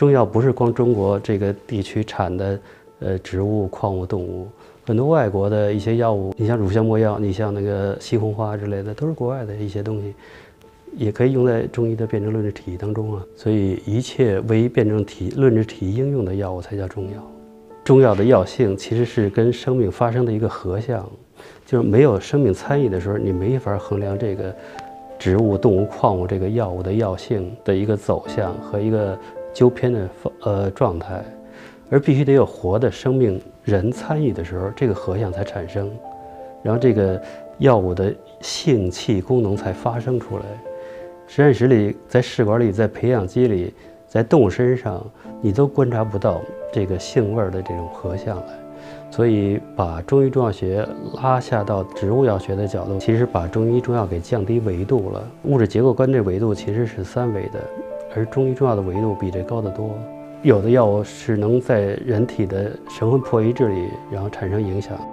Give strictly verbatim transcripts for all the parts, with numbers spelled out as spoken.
中药不是光中国这个地区产的，呃，植物、矿物、动物，很多外国的一些药物，你像乳香没药，你像那个西红花之类的，都是国外的一些东西，也可以用在中医的辩证论治体系当中啊。所以一切为辩证体论治体应用的药物才叫中药。中药的药性其实是跟生命发生的一个合相，就是没有生命参与的时候，你没法衡量这个植物、动物、矿物这个药物的药性的一个走向和一个纠偏的呃状态，而必须得有活的生命人参与的时候，这个合相才产生，然后这个药物的性气功能才发生出来。实验室里、在试管里、在培养基里、在动物身上，你都观察不到这个性味的这种合相来。所以把中医中药学拉下到植物药学的角度，其实把中医中药给降低维度了。物质结构观这维度其实是三维的，而中医中药的维度比这高得多。有的药物是能在人体的神魂魄意志里，然后产生影响。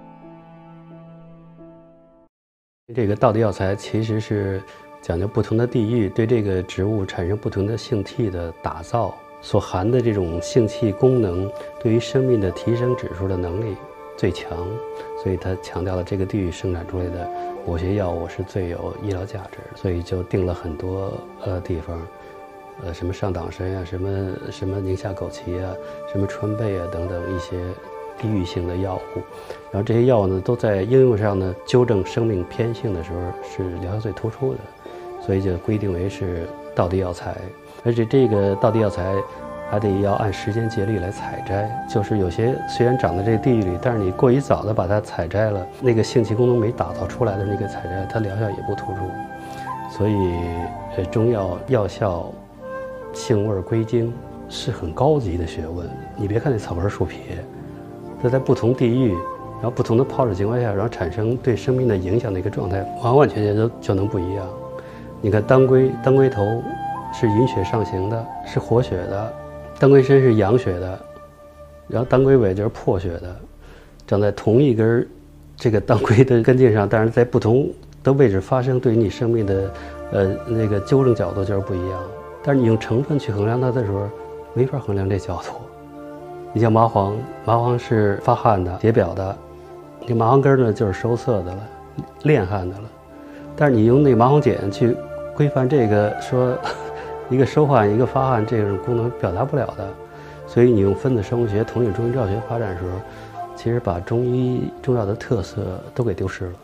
这个道地药材其实是讲究不同的地域对这个植物产生不同的性气的打造，所含的这种性气功能对于生命的提升指数的能力最强，所以它强调了这个地域生产出来的某些药物是最有医疗价值，所以就定了很多呃地方，呃什么上党参啊，什么什么宁夏枸杞啊，什么川贝啊等等一些地域性的药物，然后这些药物呢都在应用上呢纠正生命偏性的时候是疗效最突出的，所以就规定为是道地药材。而且这个道地药材还得要按时间节律来采摘，就是有些虽然长在这个地域里，但是你过于早的把它采摘了，那个性气功能没打造出来的那个采摘，它疗效也不突出。所以呃，中药药效性味归经是很高级的学问。你别看那草根树皮，它在不同地域，然后不同的泡制情况下，然后产生对生命的影响的一个状态，完完全全就就能不一样。你看当归，当归头是引血上行的，是活血的；当归身是养血的，然后当归尾就是破血的，长在同一根这个当归的根茎上，但是在不同的位置发生，对于你生命的呃那个纠正角度就是不一样。但是你用成分去衡量它的时候，没法衡量这角度。你像麻黄，麻黄是发汗的、解表的，这麻黄根呢就是收涩的了、炼汗的了。但是你用那个麻黄碱去规范这个说。一个收汗，一个发汗，这种功能表达不了的，所以你用分子生物学统领中医药学发展的时候，其实把中医中药的特色都给丢失了。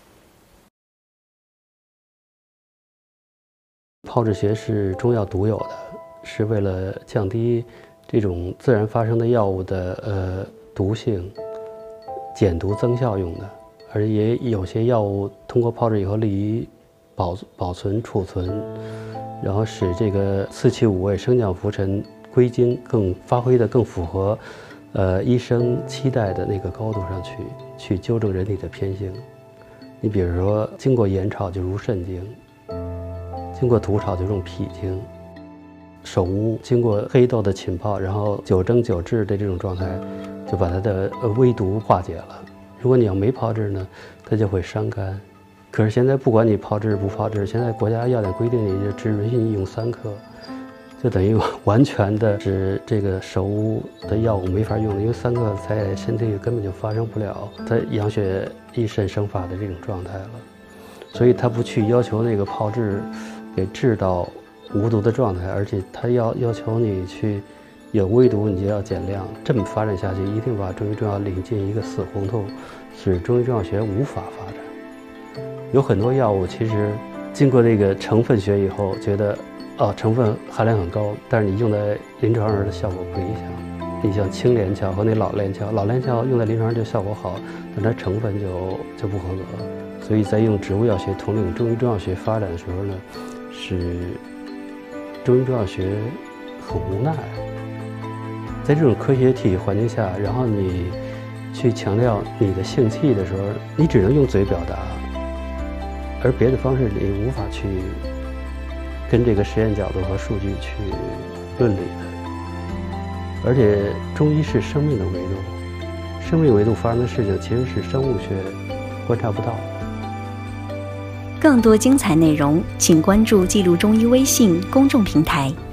泡制学是中药独有的，是为了降低这种自然发生的药物的呃毒性，减毒增效用的，而也有些药物通过泡制以后利于保保存储存。然后使这个四气五味升降浮沉归经更发挥的更符合，呃医生期待的那个高度上去，去纠正人体的偏性。你比如说，经过盐炒就入肾经，经过土炒就入脾经，手乌经过黑豆的浸泡，然后九蒸九制的这种状态，就把它的微毒化解了。如果你要没泡制呢，它就会伤肝。可是现在不管你泡制不泡制，现在国家药典规定你就只允许你用三克，就等于完全的使这个手污的药物没法用了，因为三克在身体里根本就发生不了它养血益肾生发的这种状态了，所以他不去要求那个泡制给制到无毒的状态，而且他要要求你去有微毒你就要减量，这么发展下去，一定把中医中药领进一个死胡同，使中医中药学无法发展。有很多药物其实经过这个成分学以后，觉得啊成分含量很高，但是你用在临床上的效果不理想。你像青连翘和那老连翘，老连翘用在临床上就效果好，但它成分就就不合格。所以在用植物药学统领中医中药学发展的时候呢，是中医中药学很无奈。在这种科学体系环境下，然后你去强调你的性气的时候，你只能用嘴表达，而别的方式你无法去跟这个实验角度和数据去论理的。而且中医是生命的维度，生命维度发生的事情其实是生物学观察不到的。 更多精彩内容请关注记录中医微信公众平台。